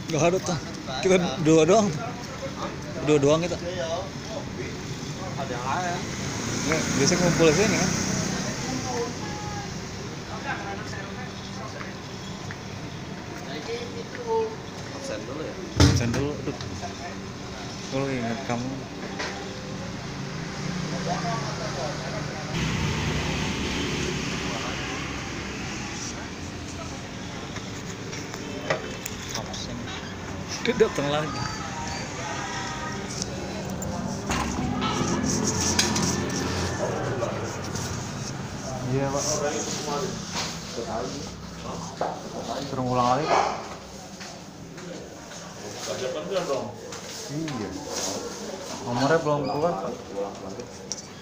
Gak ada tuh. Kita dua doang. Dua doang kita. Ada yang lain. Nggak, biasa ngumpul sini kan. Absen dulu ya. Absen dulu. Aduh. Kalau ingat kamu. Absen. Dia datang lagi. Iya pak. Suruh ulang lagi pak. Iya. Nomornya belum keluar pak.